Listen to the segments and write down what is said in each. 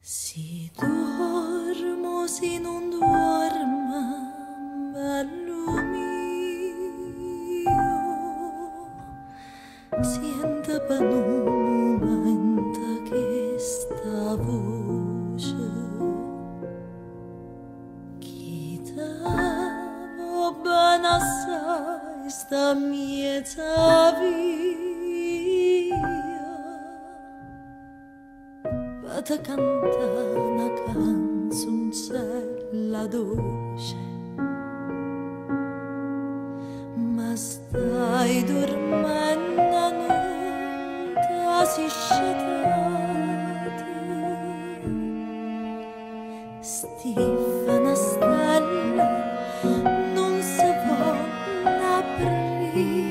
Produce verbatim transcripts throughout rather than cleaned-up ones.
Si dormo, si non dorma, bello mio, senta per un momento che sta voce chi t'amo ben assai sta mieta via. Vado a cantare una canzoncella dolce, ma stai dormendo, non t'hai scettato. Stefana stella non si vuole aprire.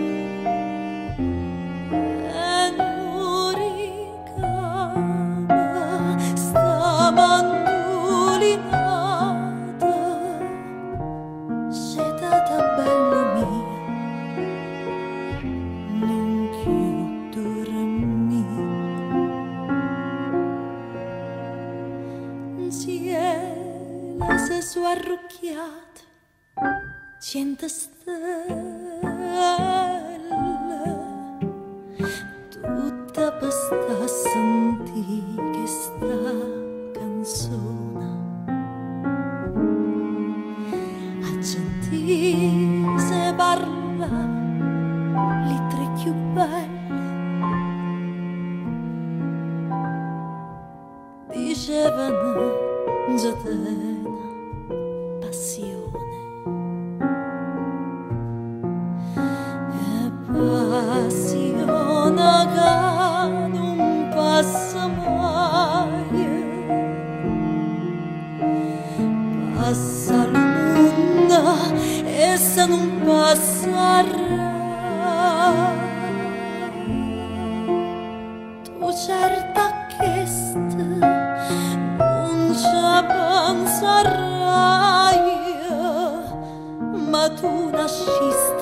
La se su arrucchiata cento stelle tutta per sta sentì che sta canzone a gentile se parla le tre più belle dicevano già tena passione e passione che non passa mai, passa il mondo e se non passerà tu certa che sta pensarai, ma tu nasciste